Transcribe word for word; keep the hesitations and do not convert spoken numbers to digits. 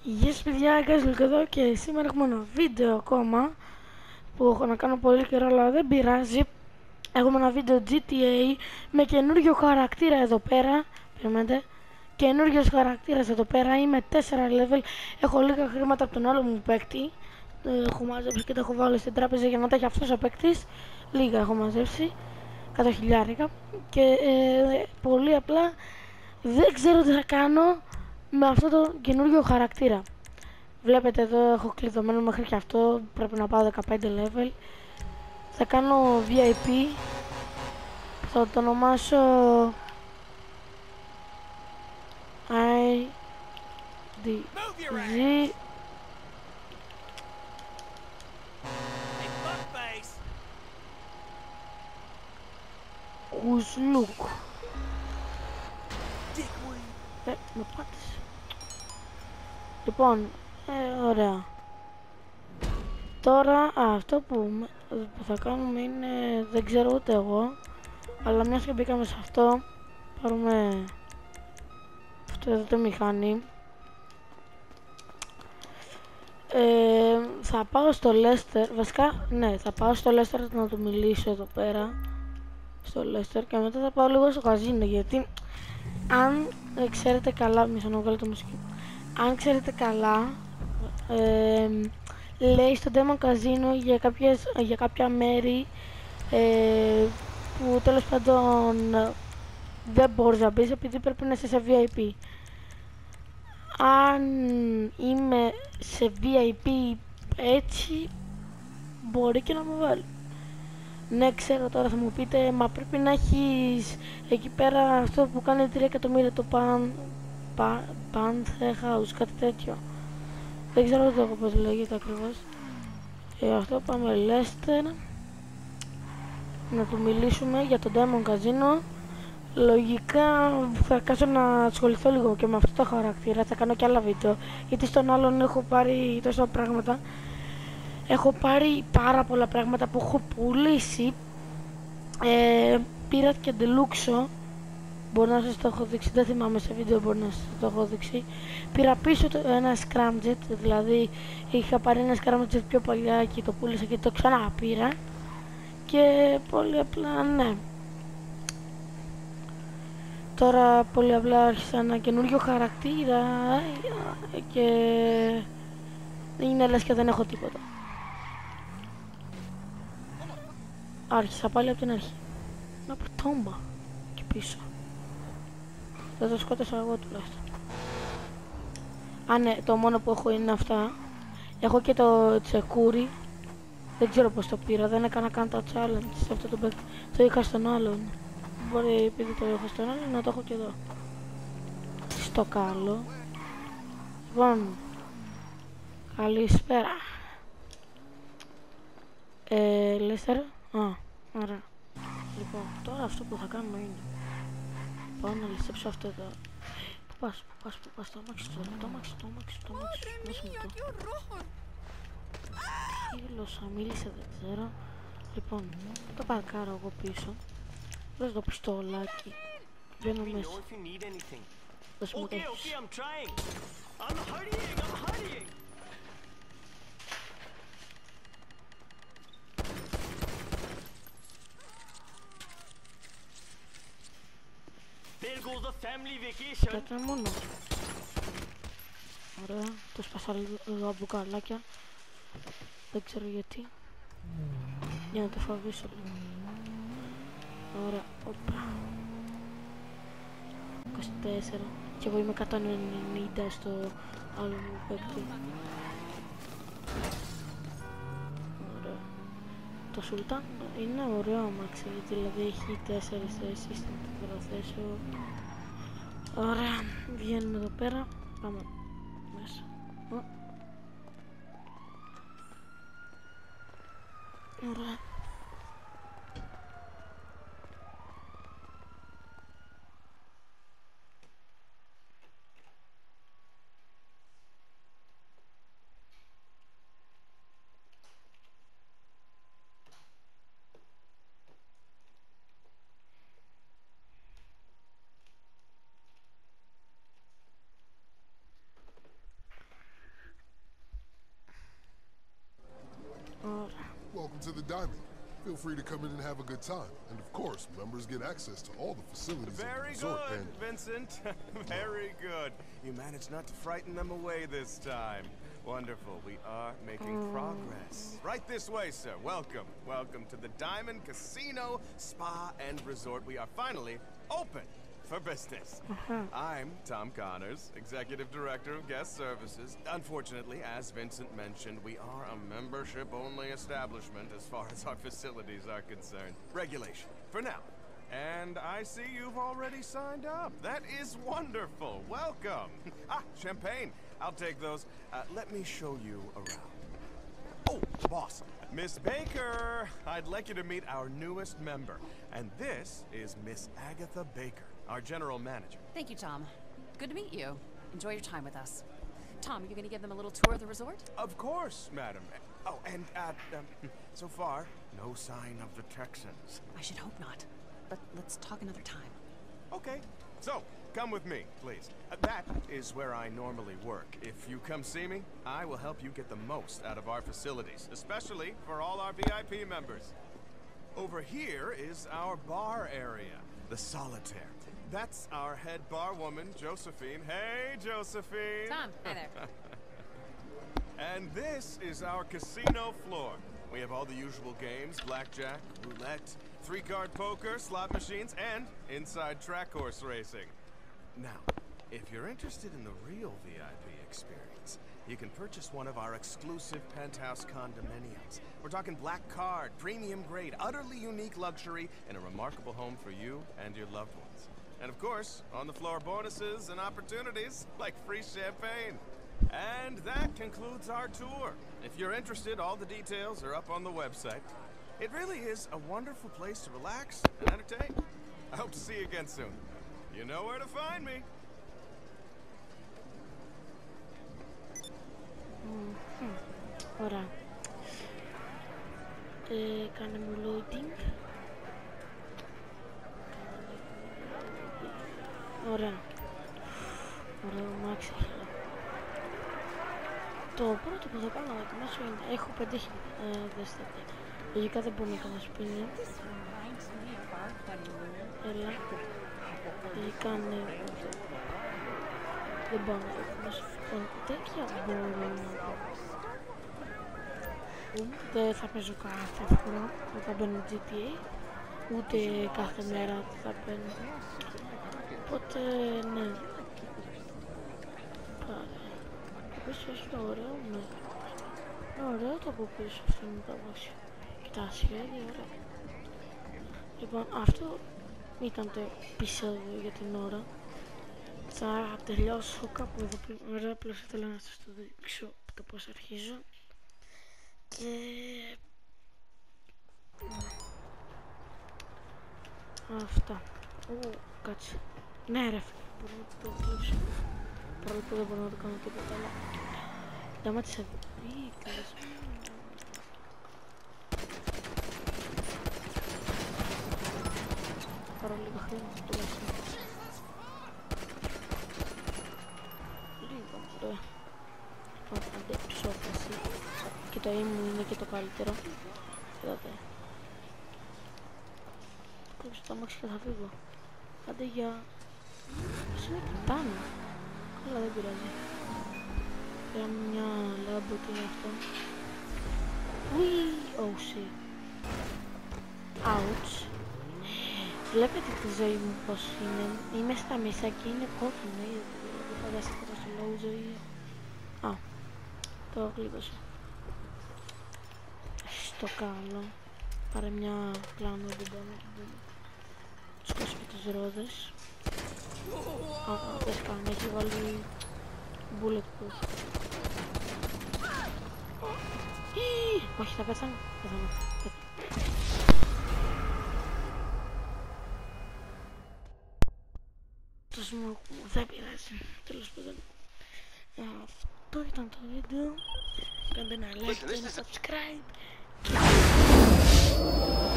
Γεια σας παιδιά, Γκάζλουκ εδώ και σήμερα έχουμε ένα βίντεο ακόμα που έχω να κάνω πολύ καιρό, αλλά δεν πειράζει. Έχουμε ένα βίντεο τζι τι έι με καινούριο χαρακτήρα εδώ πέρα. Περιμένετε. Καινούριος χαρακτήρας εδώ πέρα, είμαι τέσσερα level, έχω λίγα χρήματα από τον άλλο μου παίκτη. Έχω μαζέψει και τα έχω βάλει στην τράπεζα για να τα έχει αυτός ο παίκτης. Λίγα έχω μαζέψει, εκατό χιλιάρικα. Και ε, πολύ απλά δεν ξέρω τι θα κάνω με αυτό το καινούριο χαρακτήρα. Βλέπετε εδώ έχω κλειδωμένο μέχρι και αυτό, πρέπει να πάω δεκαπέντε level. Θα κάνω βι άι πι, θα το ονομάσω άι ντι ζι Κουσλούκ. Ε, με πάτησε. Λοιπόν, ε, ωραία. Τώρα α, αυτό που, που θα κάνουμε είναι, δεν ξέρω ούτε εγώ, αλλά μιας και μπήκαμε σε αυτό, πάρουμε αυτό εδώ το μηχάνη. Ε, θα πάω στο Λέστερ, βασικά ναι, θα πάω στο Λέστερ να του μιλήσω εδώ πέρα, στο Λέστερ, και μετά θα πάω λίγο στο καζίνο, γιατί αν ε, ξέρετε καλά, μισό να βγάλω το μουσική, αν ξέρετε καλά, ε, λέει στο Demo Casino για, κάποιες, για κάποια μέρη ε, που τέλος πάντων δεν μπορείς να μπεις επειδή πρέπει να είσαι σε βι άι πι. Αν είμαι σε βι άι πι έτσι μπορεί και να μου βάλει. Ναι, ξέρω, τώρα θα μου πείτε, μα πρέπει να έχεις εκεί πέρα αυτό που κάνει τρία εκατομμύρια, το παν, παν, Panther House, κάτι τέτοιο. Δεν ξέρω το πώς λέγεται ακριβώς. Ε, αυτό πάμε Leicester. Να του μιλήσουμε για τον Diamond Casino. Λογικά θα κάτσω να ασχοληθώ λίγο και με αυτό το χαρακτήρα, θα κάνω και άλλα βίντεο, γιατί στον άλλον έχω πάρει τόσα πράγματα. Έχω πάρει πάρα πολλά πράγματα που έχω πουλήσει. Ε, πήρα και ντελούξο, μπορεί να σας το έχω δείξει, δεν θυμάμαι, σε βίντεο μπορεί να σας το έχω δείξει. Πήρα πίσω το, ένα scramjet, δηλαδή είχα πάρει ένα scramjet πιο παλιά και το πούλησα και το ξανά πήρα. Και πολύ απλά ναι. Τώρα πολύ απλά άρχισα ένα καινούριο χαρακτήρα και είναι λες και δεν έχω τίποτα. Άρχισα πάλι από την αρχή. Ένα πτώμα και πίσω. Δεν το σκότωσα εγώ τουλάχιστον. Α, ναι, το μόνο που έχω είναι αυτά. Έχω και το τσεκούρι. Δεν ξέρω πως το πήρα, δεν έκανα καν τα challenge σε αυτό το παίκτη. Το είχα στον άλλον. Μπορεί επειδή το έχω στον άλλον να το έχω και εδώ. Στο καλό. Λοιπόν, καλησπέρα. Ε, Λέστερ. Α, ωραία. Λοιπόν, τώρα αυτό που θα κάνουμε είναι πάω να ληστέψω αυτό εδώ. Πού πας, πού πας, πού πας, το αμάξι, το αμάξι, το αμάξι, το αμάξι, δώσε μου το. Τι γλώσσα μίλησε, δεν ξέρω. Λοιπόν, το παρκάρω εγώ πίσω. Δώσε το πιστολάκι. Μπαίνω μέσα. Δώσε μου το έχεις. Και ήταν μόνο. Ωραία, το σπάσα λίγο από μπουκαλάκια. Δεν ξέρω γιατί. Για να το φαβήσω λίγο. Ωραία, όπα. είκοσι τέσσερα. Και εγώ είμαι εκατόν ενενήντα στο άλλο μου παίκτη. Ωραία. Το Sultan είναι ωραίο αμάξι, δηλαδή έχει τέσσερις θέσεις, θα το καταθέσω. Ωραία, βγαίνουμε εδώ πέρα, πάμε μέσα. Ωραία. Feel free to come in and have a good time. And of course, members get access to all the facilities. Very of the resort good, and... Vincent. Very good. You managed not to frighten them away this time. Wonderful. We are making mm. progress. Right this way, sir. Welcome. Welcome to the Diamond Casino, Spa, and Resort. We are finally open for business. Uh-huh. I'm Tom Connors, Executive Director of Guest Services. Unfortunately, as Vincent mentioned, we are a membership-only establishment as far as our facilities are concerned. Regulation, for now. And I see you've already signed up. That is wonderful. Welcome. Ah, champagne. I'll take those. Uh, let me show you around. Oh, boss. Miss Baker, I'd like you to meet our newest member. And this is Miss Agatha Baker, our general manager. Thank you, Tom. Good to meet you. Enjoy your time with us. Tom, are you going to give them a little tour of the resort? Of course, madam. Oh, and uh, um, so far, no sign of the Texans. I should hope not. But let's talk another time. Okay. So, come with me, please. Uh, that is where I normally work. If you come see me, I will help you get the most out of our facilities, especially for all our V I P members. Over here is our bar area, the Solitaire. That's our head barwoman, Josephine. Hey, Josephine! Tom, hi there. And this is our casino floor. We have all the usual games, blackjack, roulette, three-card poker, slot machines, and inside track horse racing. Now, if you're interested in the real V I P experience, you can purchase one of our exclusive penthouse condominiums. We're talking black card, premium grade, utterly unique luxury, and a remarkable home for you and your loved ones. And of course, on-the-floor bonuses and opportunities like free champagne. And that concludes our tour. If you're interested, all the details are up on the website. It really is a wonderful place to relax and entertain. I hope to see you again soon. You know where to find me. Mm-hmm. Ωραία. Ε, κάνουμε loading. Ωραία. Ωραία, μάξι. Το πρώτο που θα κάνω να δοκιμάσω είναι... Έχω πέντε χιλιάδες, ε, δέστε. Λογικά δεν μπορούμε να κάνω σπίνι. Έλα. Λογικά ναι. Δεν μπορώ να δοκιμάσω. Τέτοια μπορώ να πω. Δεν θα παίζω κάθε φορά όταν μπαίνω τζι τι έι. Ούτε κάθε μέρα θα μπαίνω. Οπότε ναι. Πάρα. Πίσω είναι ωραίο, ναι. Είναι ωραίο το από πίσω αυτό είναι τα βάσια. Και τα σχέδια, ωραία. Λοιπόν, αυτό ήταν το επεισόδιο για την ώρα. Θα τελειώσω κάπου εδώ πέρα, απλώς ήθελα να σας το δείξω το πώς αρχίζω. Και... αυτά. Ου, κάτσε. Ναι ρε φίλε, μπορώ να το κλέψω. Παρόλο που δεν μπορώ να το κάνω τίποτα, αλλά... Σταμάτησα εδώ. Ή, καλεσμένο. Πάρω λίγο χρήμα, τουλάχιστον. Λίγο, ωραία. Λοιπόν, αντέξω όφαση. Και το aim μου είναι και το καλύτερο. Είδατε. Κόψω το αμάξι και θα φύγω. Άντε για... Πώς είναι και πάνω. Αλλά δεν πειράζει. Πήρα μια λάμπο, τι είναι αυτό. Ουί, oh shit. Ouch. Βλέπετε τη ζωή μου πως είναι. Είμαι στα μισά και είναι κόκκινο. Δεν φανταστείτε τόσο λόγω ζωή. Α, το γλίτωσα. Στο κάνω. Πάρε μια πλάνο εδώ πάνω. Σκάσω και τις ρόδες. Α, δεν κάνει, έχει βάλει bulletproof. Όχι, θα πέθανε. Πέθανε. Το smoke μου δεν πειράζει. Τέλος πάντων. Αυτό ήταν το βίντεο. Κάντε ένα like και ένα subscribe.